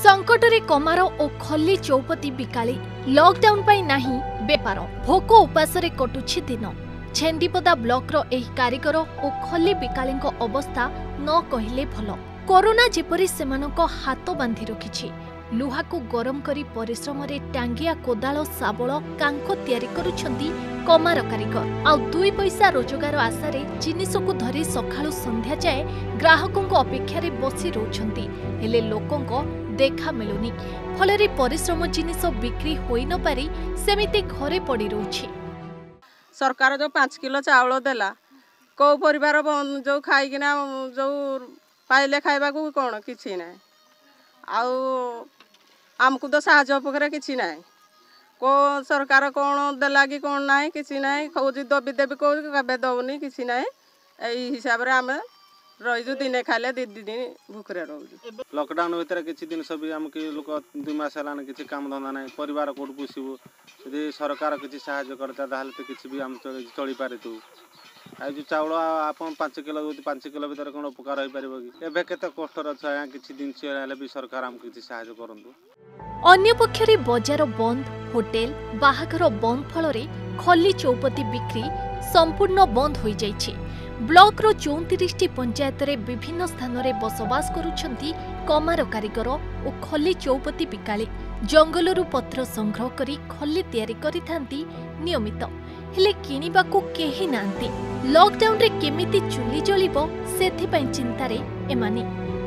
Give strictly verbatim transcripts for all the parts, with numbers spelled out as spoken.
संकटरे कमार और खल्ली चौपती बिकाली लॉकडाउन पाई नहीं बेपार भोक उपासरे कटुछि दिन। छेंडीपदा ब्लॉकर एही कारीगर और खल्ली बिकाली अवस्था न कहिले भल। कोरोना जेपरी सेमानक हाथ बांधि रखिछि। लुहा को गरम करी परिश्रम रे टांगिया कोदाल साबल कांको तैयारी करुछंती कमार कारीगर। आ दुई पैसा रोजगार आशारे जिनिस को धरी सखाळु संध्या जाए ग्राहकों अपेक्षा रे बसी रहउछंती, हेले लोकों देखा मिलुनी। फलरे परिश्रम जिनिस बिक्री होई न पारी सेमिति घरे पड़ी रहउछि। सरकार जो पाँच किलो चावल देला को परिवार जो खाइकिना जो पाइले खाइबा को कौन किछि नै। आउ आमको तो साहाଯ୍य उपकार किछि नै। को सरकार कौन देला कि कौन नै किछि नै। खोजी दबी देबी को कबे दउनी किछि नै। एई हिसाब रे आमे रहिजु दिने खाले दी दिन भूखरे रहू। लॉकडाउन भीतर किछि दिन सब हमके लोक दुई मास हलान किछि काम धंदा नै, परिवार कोड पुसिबो। यदि सरकार किछि साहाଯ୍य करता ताहले तो किछि भी हम चली पारितु। आ जो चावल आपन पाँच किलो पाँच किलो भीतर कोन उपकार होई परबो कि एबे केते कष्ट रछ आ किछि दिन छेले भी सरकार हम किछि साहाय्य करंतु। अन्य पक्षरे बाजार बंद, होटेल बाहाघर बंद फलरे खल्ली चौपती बिक्री संपूर्ण बंद हो जाइछि। ब्लॉक रो चौंतीस टी पंचायत रे विभिन्न स्थान रे बसवास करुछंती कमार कारीगर और खल्ली चौपती बिकाली। जंगलरू पत्र संग्रह करी खल्ली तैयारी करिथांती नियमित, हेले किनिबा को केही नांती। लॉकडाउन रे केमिति चुली जलिबो सेथि पई चिंता रे एमानी।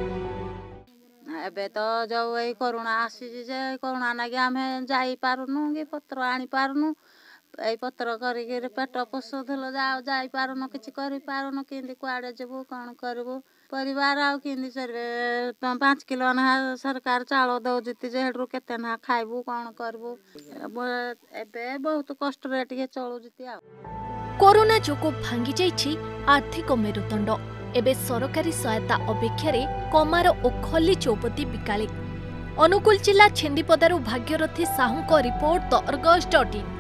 एबे तो जो ए कोरोना आसी जे कोरोना नागे आमे जाई पारुनु कि पत्र आनी पारुनु। ए पत्र करी के पेट पोसुथलो जाओ जाई पारुनु किछि करि पारुनु किंदी कुआडे जेबो कोन करबो। परिवार आउ किंदी सरबे पाँच किलो ना सरकार चावल दउ जति जे हेडरू केते ना खाइबो कोन करबो। एबे बहुत कष्ट रे टिके चलु जति आ। कोरोना जोको भांगी जाइछि आर्थिक मेरुदंड। एबे सरकारी सहायता अपेक्षा रे कमार और खल्ली चौपती बिकाली। अनुगुल जिला छेंडीपदारु भाग्यरथी साहू को report the Argus dot in.